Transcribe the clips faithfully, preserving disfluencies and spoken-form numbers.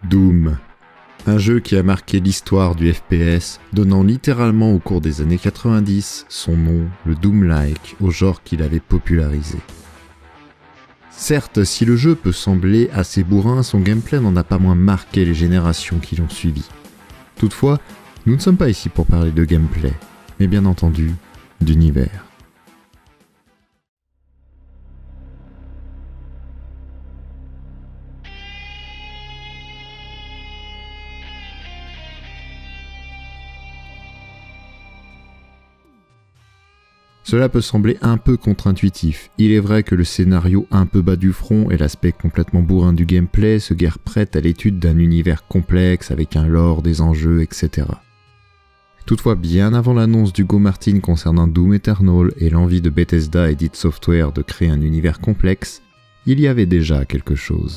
Doom, un jeu qui a marqué l'histoire du F P S, donnant littéralement au cours des années quatre-vingt-dix son nom, le Doom-like, au genre qu'il avait popularisé. Certes, si le jeu peut sembler assez bourrin, son gameplay n'en a pas moins marqué les générations qui l'ont suivi. Toutefois, nous ne sommes pas ici pour parler de gameplay, mais bien entendu, d'univers. Cela peut sembler un peu contre-intuitif. Il est vrai que le scénario un peu bas du front et l'aspect complètement bourrin du gameplay se guère prêtent à l'étude d'un univers complexe avec un lore, des enjeux, et cetera. Toutefois, bien avant l'annonce d'Hugo Martin concernant Doom Eternal et l'envie de Bethesda et d'id Software de créer un univers complexe, il y avait déjà quelque chose.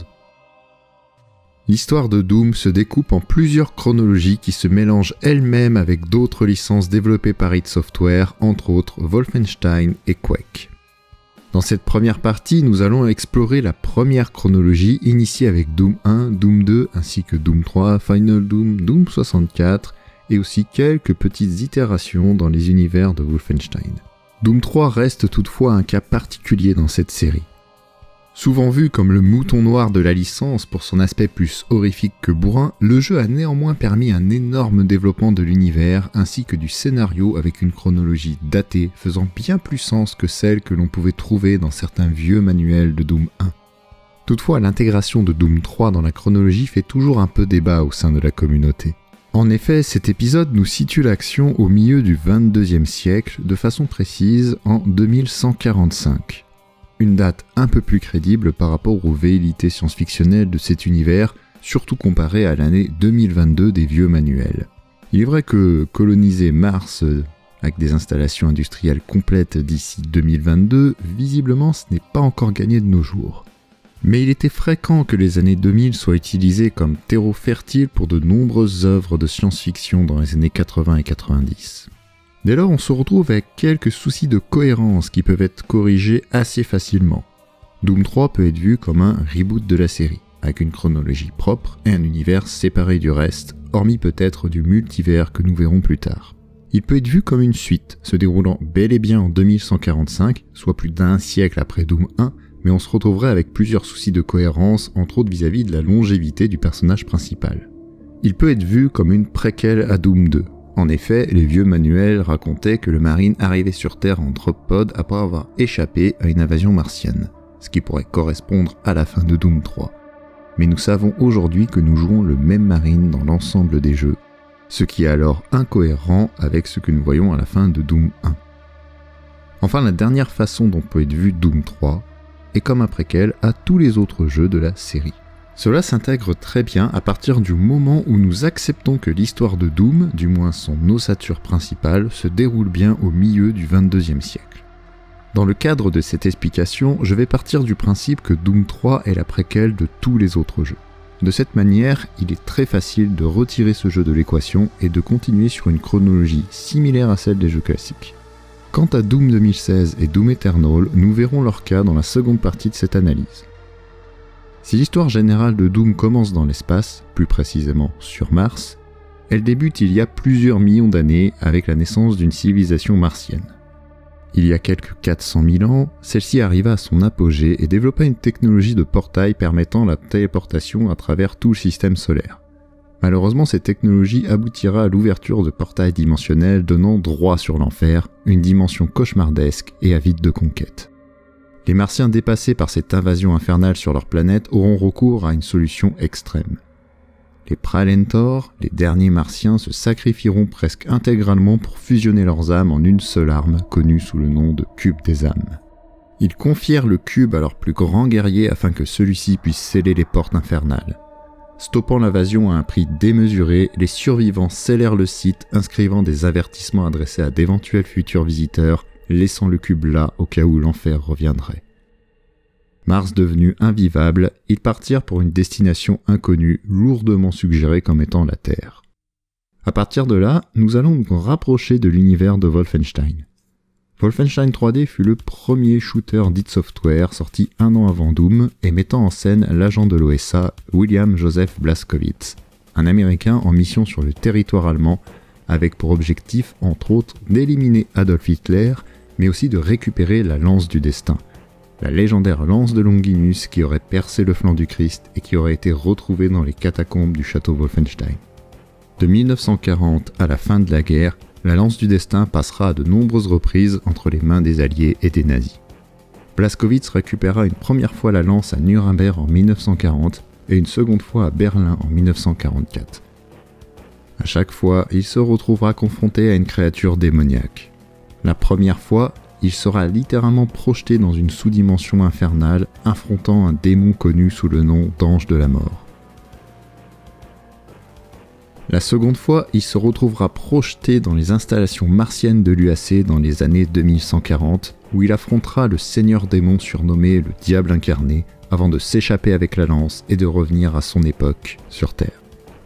L'histoire de Doom se découpe en plusieurs chronologies qui se mélangent elles-mêmes avec d'autres licences développées par id Software, entre autres Wolfenstein et Quake. Dans cette première partie, nous allons explorer la première chronologie initiée avec Doom un, Doom deux, ainsi que Doom trois, Final Doom, Doom soixante-quatre, et aussi quelques petites itérations dans les univers de Wolfenstein. Doom trois reste toutefois un cas particulier dans cette série. Souvent vu comme le mouton noir de la licence pour son aspect plus horrifique que bourrin, le jeu a néanmoins permis un énorme développement de l'univers ainsi que du scénario avec une chronologie datée faisant bien plus sens que celle que l'on pouvait trouver dans certains vieux manuels de Doom un. Toutefois, l'intégration de Doom trois dans la chronologie fait toujours un peu débat au sein de la communauté. En effet, cet épisode nous situe l'action au milieu du vingt-deuxième siècle, de façon précise en deux mille cent quarante-cinq. Une date un peu plus crédible par rapport aux velléités science-fictionnelles de cet univers, surtout comparé à l'année deux mille vingt-deux des vieux manuels. Il est vrai que coloniser Mars avec des installations industrielles complètes d'ici deux mille vingt-deux, visiblement ce n'est pas encore gagné de nos jours. Mais il était fréquent que les années deux mille soient utilisées comme terreau fertile pour de nombreuses œuvres de science-fiction dans les années quatre-vingts et quatre-vingt-dix. Dès lors, on se retrouve avec quelques soucis de cohérence qui peuvent être corrigés assez facilement. Doom trois peut être vu comme un reboot de la série, avec une chronologie propre et un univers séparé du reste, hormis peut-être du multivers que nous verrons plus tard. Il peut être vu comme une suite, se déroulant bel et bien en deux mille cent quarante-cinq, soit plus d'un siècle après Doom un, mais on se retrouverait avec plusieurs soucis de cohérence, entre autres vis-à-vis de la longévité du personnage principal. Il peut être vu comme une préquelle à Doom deux. En effet, les vieux manuels racontaient que le Marine arrivait sur Terre en drop pod après avoir échappé à une invasion martienne, ce qui pourrait correspondre à la fin de Doom trois. Mais nous savons aujourd'hui que nous jouons le même Marine dans l'ensemble des jeux, ce qui est alors incohérent avec ce que nous voyons à la fin de Doom un. Enfin, la dernière façon dont peut être vu Doom trois est comme un préquel à tous les autres jeux de la série. Cela s'intègre très bien à partir du moment où nous acceptons que l'histoire de Doom, du moins son ossature principale, se déroule bien au milieu du vingt-deuxième siècle. Dans le cadre de cette explication, je vais partir du principe que Doom trois est la préquelle de tous les autres jeux. De cette manière, il est très facile de retirer ce jeu de l'équation et de continuer sur une chronologie similaire à celle des jeux classiques. Quant à Doom deux mille seize et Doom Eternal, nous verrons leur cas dans la seconde partie de cette analyse. Si l'histoire générale de Doom commence dans l'espace, plus précisément sur Mars, elle débute il y a plusieurs millions d'années avec la naissance d'une civilisation martienne. Il y a quelques quatre cent mille ans, celle-ci arriva à son apogée et développa une technologie de portail permettant la téléportation à travers tout le système solaire. Malheureusement, cette technologie aboutira à l'ouverture de portails dimensionnels donnant droit sur l'enfer, une dimension cauchemardesque et avide de conquête. Les Martiens dépassés par cette invasion infernale sur leur planète auront recours à une solution extrême. Les Praelentor, les derniers Martiens, se sacrifieront presque intégralement pour fusionner leurs âmes en une seule arme, connue sous le nom de Cube des âmes. Ils confièrent le cube à leur plus grand guerrier afin que celui-ci puisse sceller les portes infernales. Stoppant l'invasion à un prix démesuré, les survivants scellèrent le site, inscrivant des avertissements adressés à d'éventuels futurs visiteurs, laissant le cube là au cas où l'enfer reviendrait. Mars devenu invivable, ils partirent pour une destination inconnue, lourdement suggérée comme étant la Terre. À partir de là, nous allons nous rapprocher de l'univers de Wolfenstein. Wolfenstein trois D fut le premier shooter d'id Software sorti un an avant Doom et mettant en scène l'agent de l'O S A William Joseph Blazkowicz, un Américain en mission sur le territoire allemand avec pour objectif entre autres d'éliminer Adolf Hitler mais aussi de récupérer la lance du destin, la légendaire lance de Longinus qui aurait percé le flanc du Christ et qui aurait été retrouvée dans les catacombes du château Wolfenstein. De mille neuf cent quarante à la fin de la guerre, la lance du destin passera à de nombreuses reprises entre les mains des Alliés et des nazis. Blazkowicz récupéra une première fois la lance à Nuremberg en mille neuf cent quarante et une seconde fois à Berlin en mille neuf cent quarante-quatre. À chaque fois, il se retrouvera confronté à une créature démoniaque. La première fois, il sera littéralement projeté dans une sous-dimension infernale, affrontant un démon connu sous le nom d'Ange de la Mort. La seconde fois, il se retrouvera projeté dans les installations martiennes de l'U A C dans les années deux mille cent quarante, où il affrontera le seigneur démon surnommé le Diable incarné, avant de s'échapper avec la lance et de revenir à son époque sur Terre.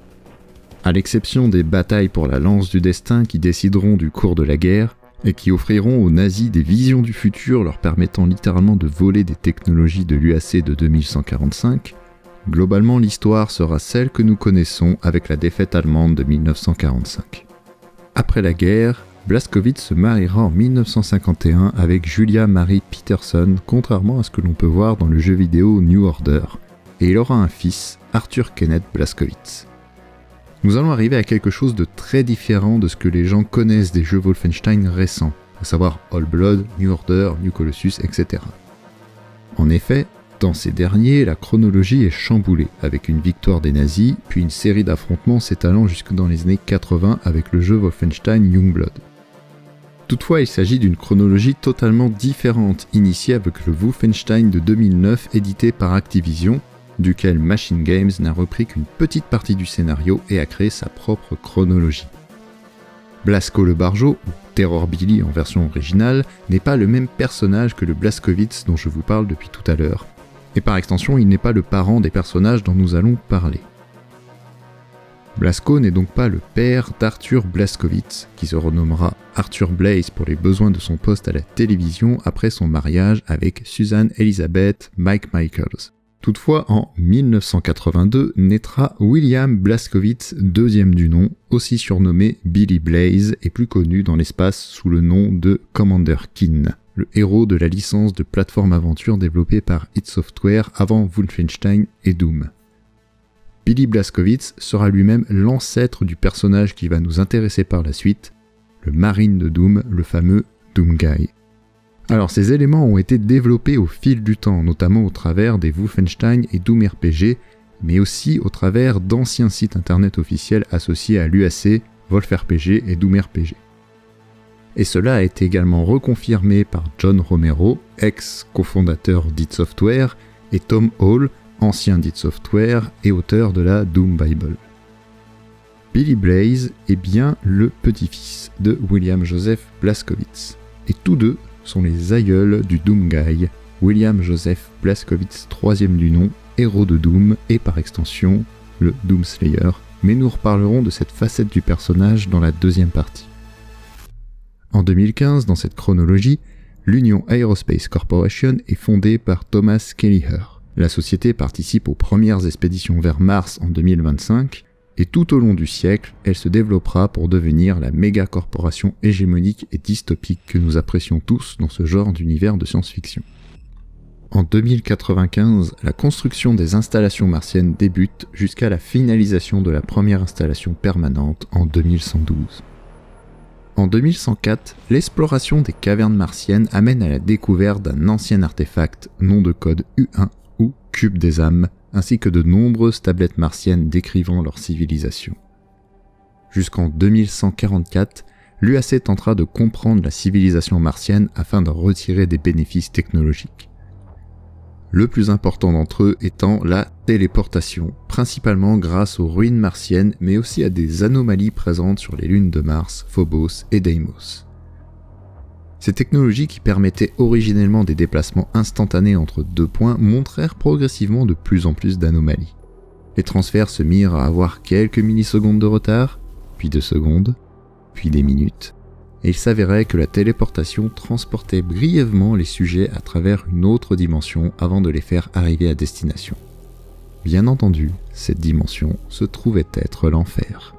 À l'exception des batailles pour la lance du destin qui décideront du cours de la guerre, et qui offriront aux nazis des visions du futur leur permettant littéralement de voler des technologies de l'U A C de deux mille cent quarante-cinq, globalement l'histoire sera celle que nous connaissons avec la défaite allemande de mille neuf cent quarante-cinq. Après la guerre, Blazkowicz se mariera en mille neuf cent cinquante et un avec Julia Marie Peterson, contrairement à ce que l'on peut voir dans le jeu vidéo New Order, et il aura un fils, Arthur Kenneth Blazkowicz. Nous allons arriver à quelque chose de très différent de ce que les gens connaissent des jeux Wolfenstein récents, à savoir Old Blood, New Order, New Colossus, et cetera. En effet, dans ces derniers, la chronologie est chamboulée, avec une victoire des nazis, puis une série d'affrontements s'étalant jusque dans les années quatre-vingts avec le jeu Wolfenstein Youngblood. Toutefois, il s'agit d'une chronologie totalement différente, initiée avec le Wolfenstein de deux mille neuf édité par Activision, duquel Machine Games n'a repris qu'une petite partie du scénario et a créé sa propre chronologie. Blasko le Barjo, ou Terror Billy en version originale, n'est pas le même personnage que le Blazkowicz dont je vous parle depuis tout à l'heure, et par extension il n'est pas le parent des personnages dont nous allons parler. Blasko n'est donc pas le père d'Arthur Blazkowicz, qui se renommera Arthur Blaze pour les besoins de son poste à la télévision après son mariage avec Susan Elizabeth Mike Michaels. Toutefois, en mille neuf cent quatre-vingt-deux, naîtra William Blazkowicz, deuxième du nom, aussi surnommé Billy Blaze et plus connu dans l'espace sous le nom de Commander Keen, le héros de la licence de plateforme aventure développée par id Software avant Wolfenstein et Doom. Billy Blazkowicz sera lui-même l'ancêtre du personnage qui va nous intéresser par la suite, le Marine de Doom, le fameux Doom Guy. Alors ces éléments ont été développés au fil du temps, notamment au travers des Wolfenstein et Doom R P G, mais aussi au travers d'anciens sites internet officiels associés à l'U A C, Wolf R P G et Doom R P G. Et cela a été également reconfirmé par John Romero, ex-cofondateur d'id Software, et Tom Hall, ancien d'id Software et auteur de la Doom Bible. Billy Blaze est bien le petit-fils de William Joseph Blazkowicz, et tous deux sont les aïeuls du Doom Guy, William Joseph Blazkowicz, troisième du nom, héros de Doom et par extension le Doom Slayer, mais nous reparlerons de cette facette du personnage dans la deuxième partie. En deux mille quinze, dans cette chronologie, l'Union Aerospace Corporation est fondée par Thomas Kelliher. La société participe aux premières expéditions vers Mars en deux mille vingt-cinq, et tout au long du siècle, elle se développera pour devenir la méga corporation hégémonique et dystopique que nous apprécions tous dans ce genre d'univers de science-fiction. En deux mille quatre-vingt-quinze, la construction des installations martiennes débute jusqu'à la finalisation de la première installation permanente en deux mille cent douze. En deux mille cent quatre, l'exploration des cavernes martiennes amène à la découverte d'un ancien artefact, nom de code U un ou Cube des âmes, ainsi que de nombreuses tablettes martiennes décrivant leur civilisation. Jusqu'en deux mille cent quarante-quatre, l'U A C tentera de comprendre la civilisation martienne afin d'en retirer des bénéfices technologiques. Le plus important d'entre eux étant la téléportation, principalement grâce aux ruines martiennes, mais aussi à des anomalies présentes sur les lunes de Mars, Phobos et Deimos. Ces technologies qui permettaient originellement des déplacements instantanés entre deux points montrèrent progressivement de plus en plus d'anomalies. Les transferts se mirent à avoir quelques millisecondes de retard, puis deux secondes, puis des minutes, et il s'avérait que la téléportation transportait brièvement les sujets à travers une autre dimension avant de les faire arriver à destination. Bien entendu, cette dimension se trouvait être l'enfer.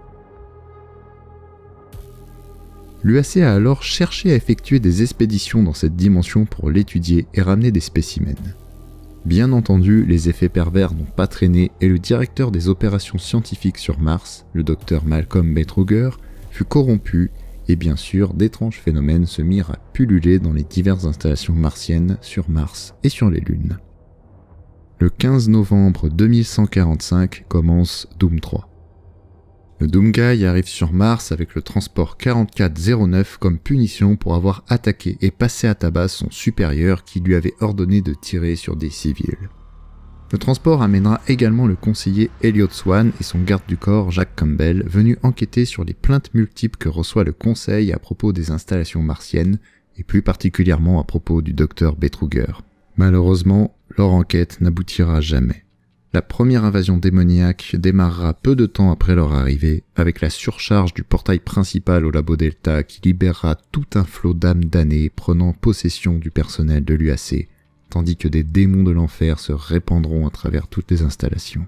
L'U A C a alors cherché à effectuer des expéditions dans cette dimension pour l'étudier et ramener des spécimens. Bien entendu, les effets pervers n'ont pas traîné et le directeur des opérations scientifiques sur Mars, le docteur Malcolm Betruger, fut corrompu et bien sûr d'étranges phénomènes se mirent à pulluler dans les diverses installations martiennes sur Mars et sur les lunes. Le quinze novembre deux mille cent quarante-cinq commence Doom trois. Le Doomguy arrive sur Mars avec le transport quarante-quatre zéro neuf comme punition pour avoir attaqué et passé à tabac son supérieur qui lui avait ordonné de tirer sur des civils. Le transport amènera également le conseiller Elliot Swan et son garde du corps Jack Campbell venus enquêter sur les plaintes multiples que reçoit le conseil à propos des installations martiennes et plus particulièrement à propos du docteur Betruger. Malheureusement, leur enquête n'aboutira jamais. La première invasion démoniaque démarrera peu de temps après leur arrivée, avec la surcharge du portail principal au Labo Delta qui libérera tout un flot d'âmes damnées prenant possession du personnel de l'U A C, tandis que des démons de l'enfer se répandront à travers toutes les installations.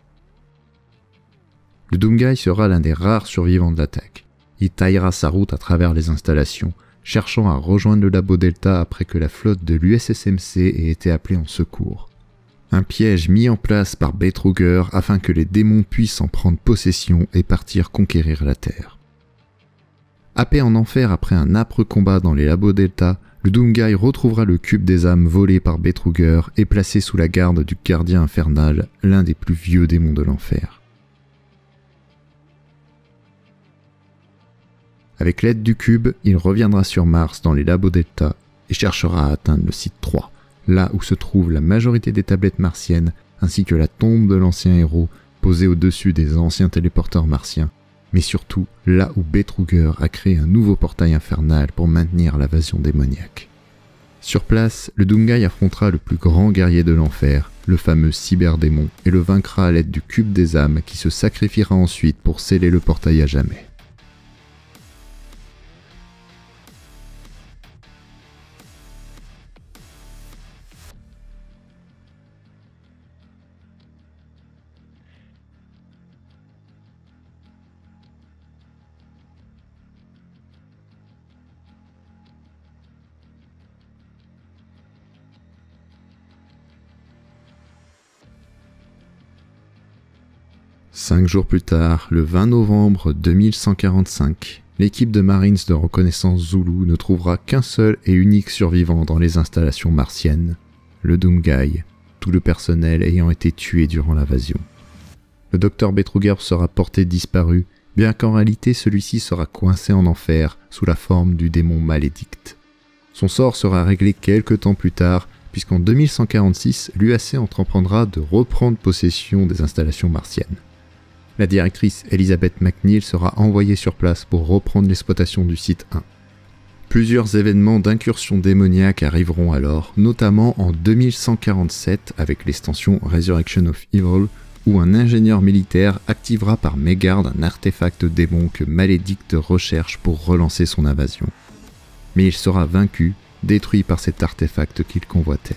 Le Doomguy sera l'un des rares survivants de l'attaque. Il taillera sa route à travers les installations, cherchant à rejoindre le Labo Delta après que la flotte de l'U S S M C ait été appelée en secours. Un piège mis en place par Betruger afin que les démons puissent en prendre possession et partir conquérir la Terre. Happé en enfer après un âpre combat dans les labos Delta, le Doomguy retrouvera le cube des âmes volé par Betruger et placé sous la garde du gardien infernal, l'un des plus vieux démons de l'enfer. Avec l'aide du cube, il reviendra sur Mars dans les labos Delta et cherchera à atteindre le site trois. Là où se trouve la majorité des tablettes martiennes, ainsi que la tombe de l'ancien héros posée au-dessus des anciens téléporteurs martiens, mais surtout là où Betruger a créé un nouveau portail infernal pour maintenir l'invasion démoniaque. Sur place, le Doomguy affrontera le plus grand guerrier de l'enfer, le fameux cyberdémon, et le vaincra à l'aide du cube des âmes qui se sacrifiera ensuite pour sceller le portail à jamais. Cinq jours plus tard, le vingt novembre deux mille cent quarante-cinq, l'équipe de Marines de reconnaissance Zulu ne trouvera qu'un seul et unique survivant dans les installations martiennes, le Doomguy, tout le personnel ayant été tué durant l'invasion. Le docteur Betruger sera porté disparu, bien qu'en réalité celui-ci sera coincé en enfer sous la forme du démon malédicte. Son sort sera réglé quelques temps plus tard, puisqu'en deux mille cent quarante-six, l'U A C entreprendra de reprendre possession des installations martiennes. La directrice Elizabeth McNeil sera envoyée sur place pour reprendre l'exploitation du site un. Plusieurs événements d'incursion démoniaque arriveront alors, notamment en deux mille cent quarante-sept avec l'extension Resurrection of Evil, où un ingénieur militaire activera par mégarde un artefact démon que Malédicte recherche pour relancer son invasion. Mais il sera vaincu, détruit par cet artefact qu'il convoitait.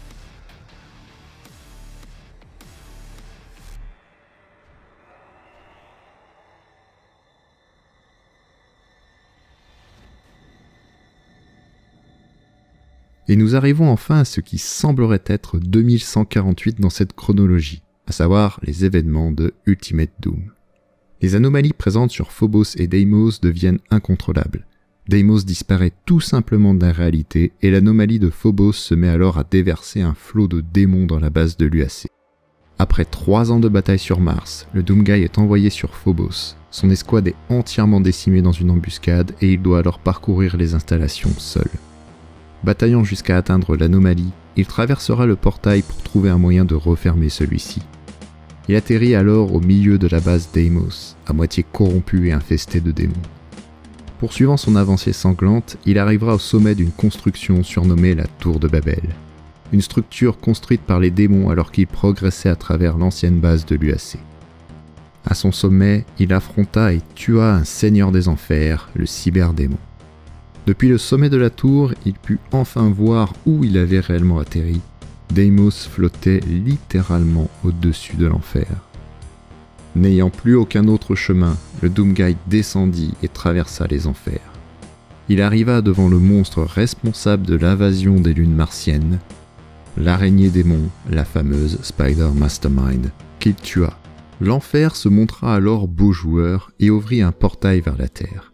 Et nous arrivons enfin à ce qui semblerait être deux mille cent quarante-huit dans cette chronologie, à savoir les événements de Ultimate Doom. Les anomalies présentes sur Phobos et Deimos deviennent incontrôlables. Deimos disparaît tout simplement de la réalité et l'anomalie de Phobos se met alors à déverser un flot de démons dans la base de l'U A C. Après trois ans de bataille sur Mars, le Doomguy est envoyé sur Phobos. Son escouade est entièrement décimée dans une embuscade et il doit alors parcourir les installations seul. Bataillant jusqu'à atteindre l'anomalie, il traversera le portail pour trouver un moyen de refermer celui-ci. Il atterrit alors au milieu de la base Deimos, à moitié corrompu et infesté de démons. Poursuivant son avancée sanglante, il arrivera au sommet d'une construction surnommée la Tour de Babel. Une structure construite par les démons alors qu'il progressait à travers l'ancienne base de l'U A C. À son sommet, il affronta et tua un seigneur des enfers, le cyberdémon. Depuis le sommet de la tour, il put enfin voir où il avait réellement atterri. Deimos flottait littéralement au-dessus de l'enfer. N'ayant plus aucun autre chemin, le Doomguy descendit et traversa les enfers. Il arriva devant le monstre responsable de l'invasion des lunes martiennes, l'araignée démon, la fameuse Spider Mastermind, qu'il tua. L'enfer se montra alors beau joueur et ouvrit un portail vers la terre.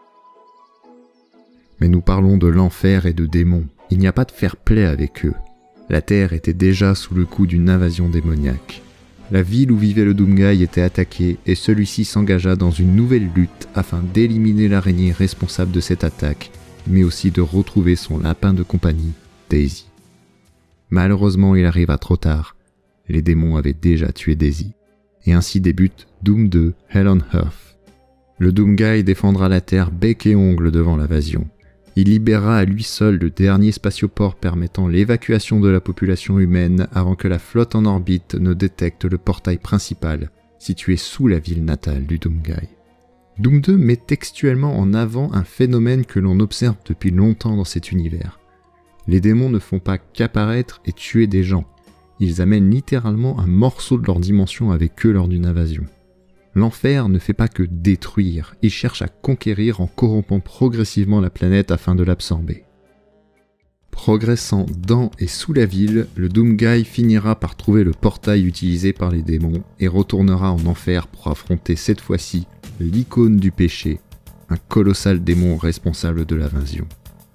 Mais nous parlons de l'enfer et de démons, il n'y a pas de fair play avec eux. La terre était déjà sous le coup d'une invasion démoniaque. La ville où vivait le Doomguy était attaquée et celui-ci s'engagea dans une nouvelle lutte afin d'éliminer l'araignée responsable de cette attaque, mais aussi de retrouver son lapin de compagnie, Daisy. Malheureusement, il arriva trop tard. Les démons avaient déjà tué Daisy. Et ainsi débute Doom deux, Hell on Earth. Le Doomguy défendra la Terre bec et ongle devant l'invasion. Il libérera à lui seul le dernier spatioport permettant l'évacuation de la population humaine avant que la flotte en orbite ne détecte le portail principal, situé sous la ville natale du Doomguy. Doom deux met textuellement en avant un phénomène que l'on observe depuis longtemps dans cet univers. Les démons ne font pas qu'apparaître et tuer des gens. Ils amènent littéralement un morceau de leur dimension avec eux lors d'une invasion. L'enfer ne fait pas que détruire, il cherche à conquérir en corrompant progressivement la planète afin de l'absorber. Progressant dans et sous la ville, le Doomguy finira par trouver le portail utilisé par les démons et retournera en enfer pour affronter cette fois-ci l'icône du péché, un colossal démon responsable de l'invasion.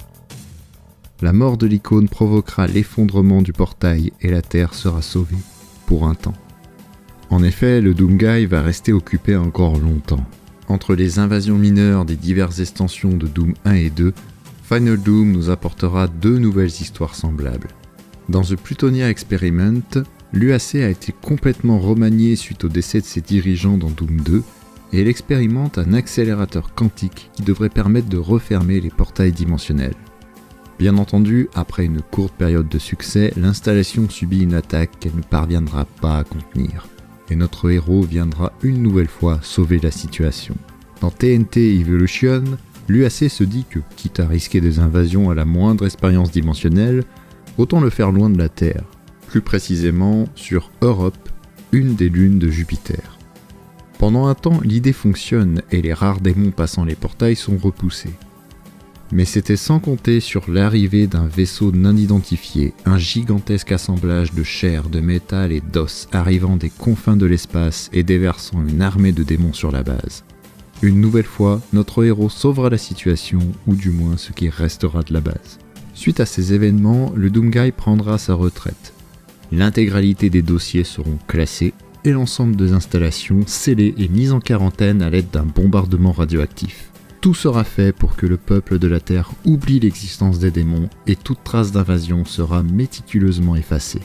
La mort de l'icône provoquera l'effondrement du portail et la Terre sera sauvée, pour un temps. En effet, le Doomguy va rester occupé encore longtemps. Entre les invasions mineures des diverses extensions de Doom un et deux, Final Doom nous apportera deux nouvelles histoires semblables. Dans The Plutonia Experiment, l'U A C a été complètement remanié suite au décès de ses dirigeants dans Doom deux, et elle expérimente un accélérateur quantique qui devrait permettre de refermer les portails dimensionnels. Bien entendu, après une courte période de succès, l'installation subit une attaque qu'elle ne parviendra pas à contenir. Et notre héros viendra une nouvelle fois sauver la situation. Dans T N T Evolution, l'U A C se dit que, quitte à risquer des invasions à la moindre expérience dimensionnelle, autant le faire loin de la Terre, plus précisément sur Europe, une des lunes de Jupiter. Pendant un temps, l'idée fonctionne et les rares démons passant les portails sont repoussés. Mais c'était sans compter sur l'arrivée d'un vaisseau non identifié, un gigantesque assemblage de chair, de métal et d'os arrivant des confins de l'espace et déversant une armée de démons sur la base. Une nouvelle fois, notre héros sauvera la situation, ou du moins ce qui restera de la base. Suite à ces événements, le Doomguy prendra sa retraite. L'intégralité des dossiers seront classés et l'ensemble des installations scellées et mises en quarantaine à l'aide d'un bombardement radioactif. Tout sera fait pour que le peuple de la Terre oublie l'existence des démons et toute trace d'invasion sera méticuleusement effacée.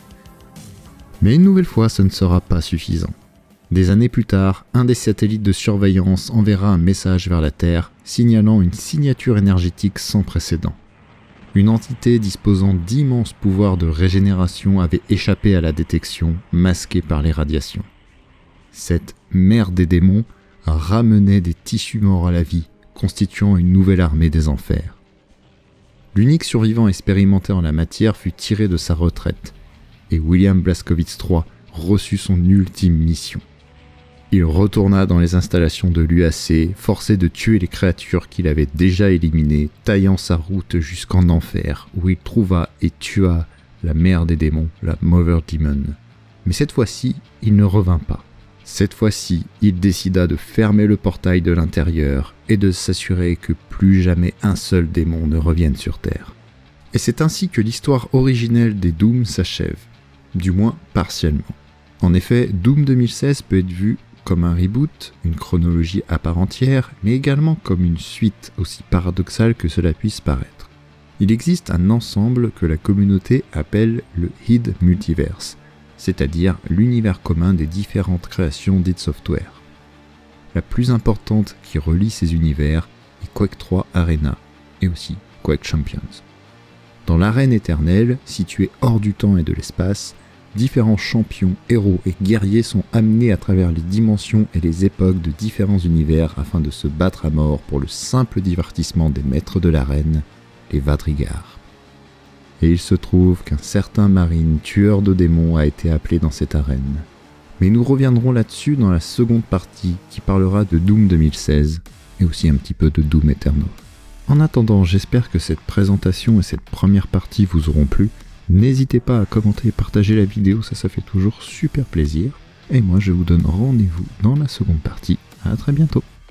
Mais une nouvelle fois, ce ne sera pas suffisant. Des années plus tard, un des satellites de surveillance enverra un message vers la Terre signalant une signature énergétique sans précédent. Une entité disposant d'immenses pouvoirs de régénération avait échappé à la détection, masquée par les radiations. Cette mère des démons ramenait des tissus morts à la vie, constituant une nouvelle armée des enfers. L'unique survivant expérimenté en la matière fut tiré de sa retraite, et William Blazkowicz trois reçut son ultime mission. Il retourna dans les installations de l'U A C, forcé de tuer les créatures qu'il avait déjà éliminées, taillant sa route jusqu'en enfer, où il trouva et tua la mère des démons, la Mother Demon. Mais cette fois-ci, il ne revint pas. Cette fois-ci, il décida de fermer le portail de l'intérieur et de s'assurer que plus jamais un seul démon ne revienne sur Terre. Et c'est ainsi que l'histoire originelle des Doom s'achève, du moins partiellement. En effet, Doom deux mille seize peut être vu comme un reboot, une chronologie à part entière, mais également comme une suite aussi paradoxale que cela puisse paraître. Il existe un ensemble que la communauté appelle le id Multiverse, c'est-à-dire l'univers commun des différentes créations d'id Software. La plus importante qui relie ces univers est Quake trois Arena, et aussi Quake Champions. Dans l'arène éternelle, située hors du temps et de l'espace, différents champions, héros et guerriers sont amenés à travers les dimensions et les époques de différents univers afin de se battre à mort pour le simple divertissement des maîtres de l'arène, les Vadrigar. Et il se trouve qu'un certain marine tueur de démons a été appelé dans cette arène. Mais nous reviendrons là-dessus dans la seconde partie qui parlera de Doom deux mille seize et aussi un petit peu de Doom Eternal. En attendant, j'espère que cette présentation et cette première partie vous auront plu. N'hésitez pas à commenter et partager la vidéo, ça ça fait toujours super plaisir. Et moi je vous donne rendez-vous dans la seconde partie. À très bientôt.